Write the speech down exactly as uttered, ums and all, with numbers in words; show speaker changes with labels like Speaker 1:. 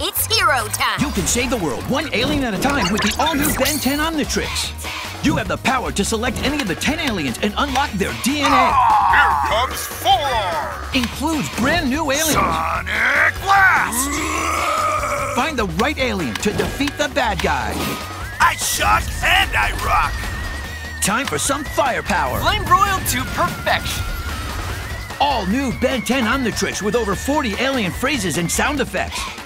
Speaker 1: It's hero time!
Speaker 2: You can save the world one alien at a time with the all-new Ben ten Omnitrix. You have the power to select any of the ten aliens and unlock their D N A.
Speaker 3: Here comes four!
Speaker 2: Includes brand new aliens.
Speaker 3: Sonic Blast!
Speaker 2: Find the right alien to defeat the bad guy.
Speaker 3: I shock and I rock!
Speaker 2: Time for some firepower.
Speaker 4: Flame broiled to perfection.
Speaker 2: All new Ben ten Omnitrix with over forty alien phrases and sound effects.